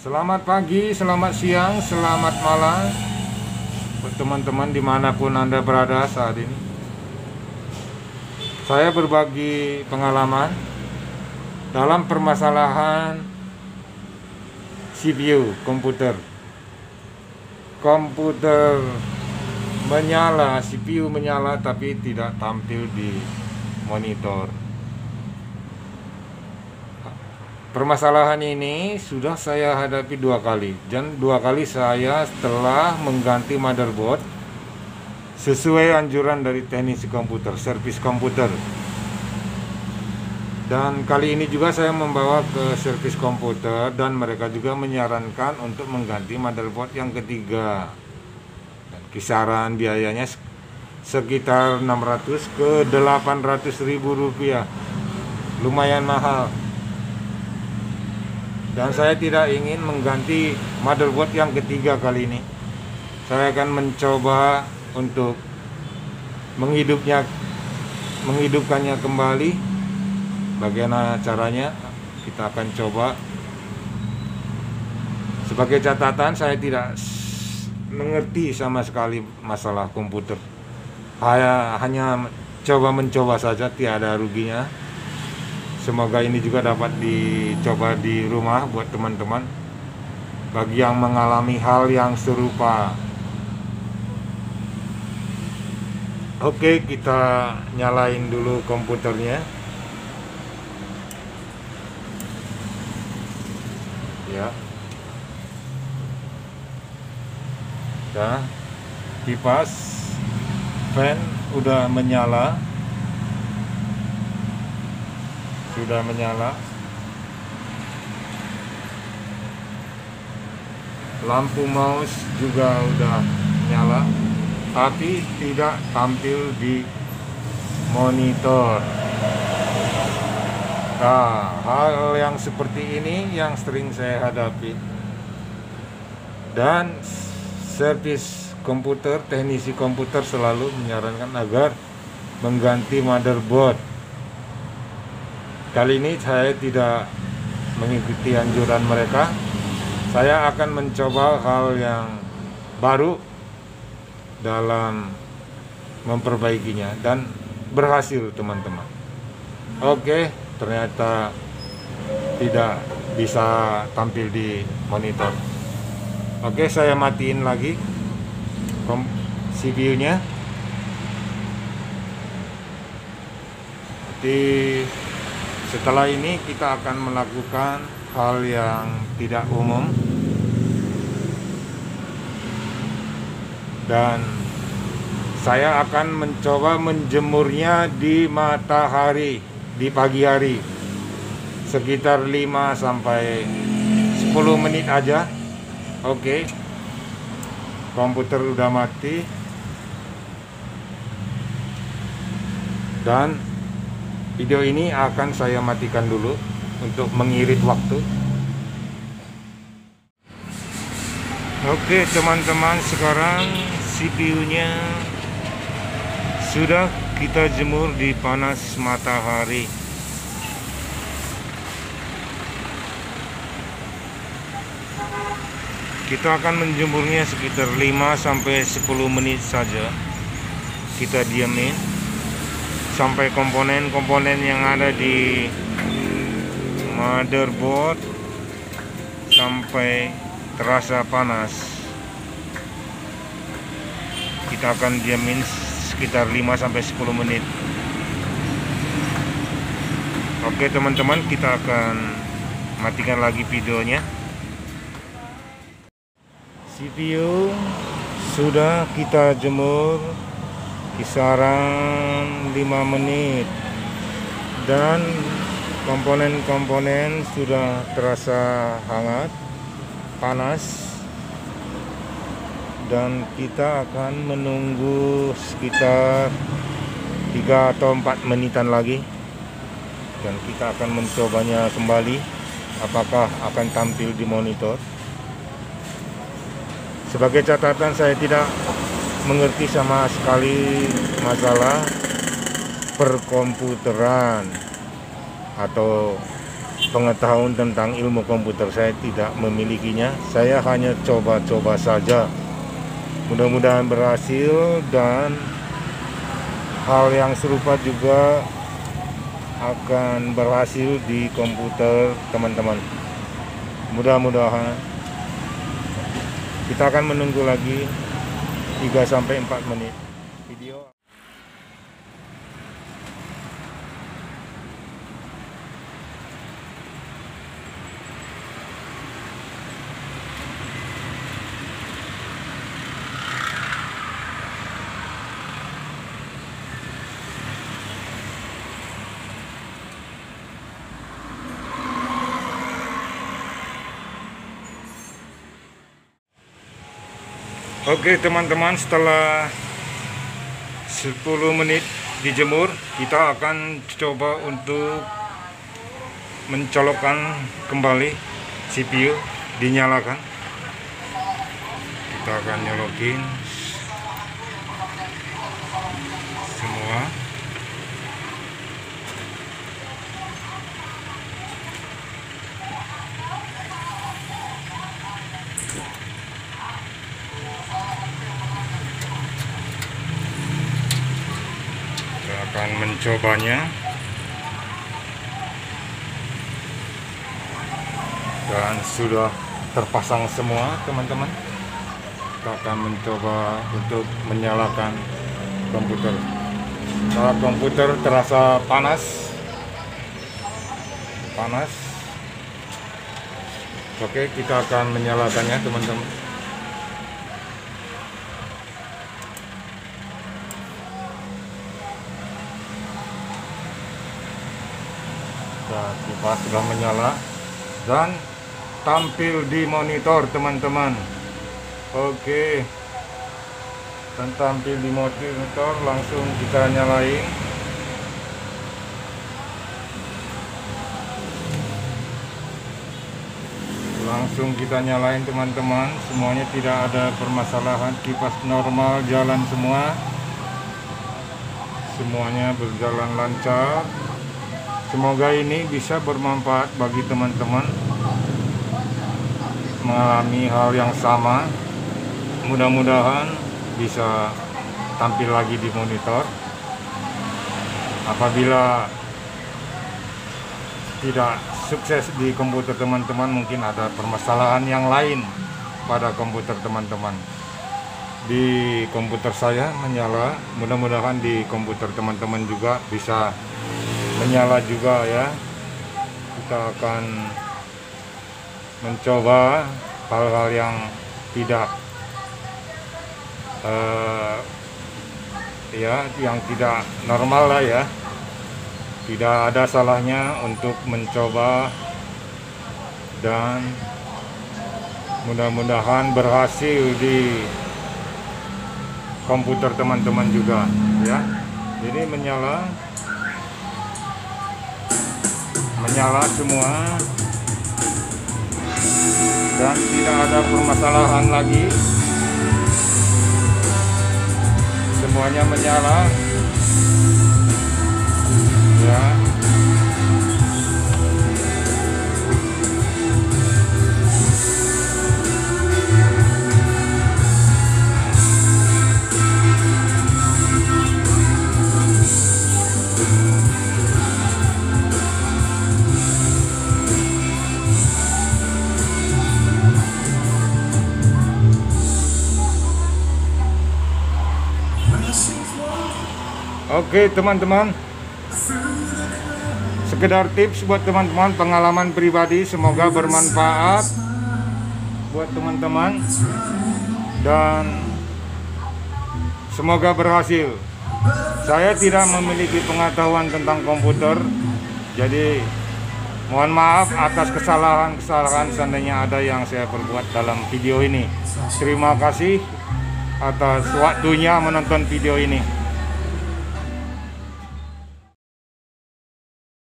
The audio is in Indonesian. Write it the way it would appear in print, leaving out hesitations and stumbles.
Selamat pagi, selamat siang, selamat malam buat teman-teman dimanapun Anda berada saat ini. Saya berbagi pengalaman dalam permasalahan CPU komputer. Komputer menyala, CPU menyala tapi tidak tampil di monitor. Permasalahan ini sudah saya hadapi 2 kali, dan 2 kali saya telah mengganti motherboard sesuai anjuran dari teknisi komputer, servis komputer. Dan kali ini juga saya membawa ke servis komputer dan mereka juga menyarankan untuk mengganti motherboard yang ketiga. Dan kisaran biayanya sekitar 600 ke 800 ribu rupiah, lumayan mahal. Dan saya tidak ingin mengganti motherboard yang ketiga kali ini. Saya akan mencoba untuk menghidupkannya kembali. Bagaimana caranya? Kita akan coba. Sebagai catatan, saya tidak mengerti sama sekali masalah komputer. Saya hanya mencoba saja, tiada ruginya. Semoga ini juga dapat dicoba di rumah buat teman-teman bagi yang mengalami hal yang serupa. Oke, kita nyalain dulu komputernya. Ya. Nah, kipas fan udah menyala. Sudah menyala. Lampu mouse juga udah nyala, tapi tidak tampil di monitor. Nah, hal yang seperti ini yang sering saya hadapi. Dan servis komputer, teknisi komputer selalu menyarankan agar mengganti motherboard. Kali ini saya tidak mengikuti anjuran mereka. Saya akan mencoba hal yang baru dalam memperbaikinya dan berhasil, teman-teman. Oke, ternyata tidak bisa tampil di monitor. Oke, saya matiin lagi CPU-nya. Setelah ini kita akan melakukan hal yang tidak umum, dan saya akan mencoba menjemurnya di matahari di pagi hari sekitar 5 sampai 10 menit aja. Oke. Komputer udah mati dan video ini akan saya matikan dulu untuk mengirit waktu. Oke, teman-teman, sekarang CPU-nya sudah kita jemur di panas matahari. Kita akan menjemurnya sekitar 5 sampai 10 menit saja. Kita diamin sampai komponen-komponen yang ada di motherboard sampai terasa panas. Kita akan diamin sekitar 5 sampai 10 menit. Oke, teman-teman, kita akan matikan lagi videonya. CPU sudah kita jemur kisaran 5 menit dan komponen-komponen sudah terasa hangat, panas, dan kita akan menunggu sekitar 3 atau 4 menitan lagi dan kita akan mencobanya kembali apakah akan tampil di monitor. Sebagai catatan, saya tidak mengerti sama sekali masalah perkomputeran atau pengetahuan tentang ilmu komputer, saya tidak memilikinya. Saya hanya coba-coba saja. Mudah-mudahan berhasil, dan hal yang serupa juga akan berhasil di komputer teman-teman. Mudah-mudahan. Kita akan menunggu lagi 3-4 menit video. Oke teman-teman, setelah 10 menit dijemur, kita akan coba untuk mencolokkan kembali CPU, dinyalakan. Kita akan nyolokin semua. Akan mencobanya, dan sudah terpasang semua teman-teman. Kita akan mencoba untuk menyalakan komputer. Kalau komputer terasa panas, oke, kita akan menyalakannya teman-teman. Kipas sudah menyala dan tampil di monitor teman-teman. Oke, dan tampil di monitor, langsung kita nyalain. Teman-teman, semuanya tidak ada permasalahan, kipas normal, jalan semua, semuanya berjalan lancar. Semoga ini bisa bermanfaat bagi teman-teman mengalami hal yang sama. Mudah-mudahan bisa tampil lagi di monitor. Apabila tidak sukses di komputer teman-teman, mungkin ada permasalahan yang lain pada komputer teman-teman. Di komputer saya menyala, mudah-mudahan di komputer teman-teman juga bisa menyala juga ya. Kita akan mencoba hal-hal yang tidak yang tidak normal lah ya. Tidak ada salahnya untuk mencoba, dan mudah-mudahan berhasil di komputer teman-teman juga ya. Jadi menyala semua, dan tidak ada permasalahan lagi. Semuanya menyala ya. Oke teman-teman, sekedar tips buat teman-teman, pengalaman pribadi, semoga bermanfaat buat teman-teman dan semoga berhasil. Saya tidak memiliki pengetahuan tentang komputer, jadi mohon maaf atas kesalahan-kesalahan seandainya ada yang saya perbuat dalam video ini. Terima kasih atas waktunya menonton video ini.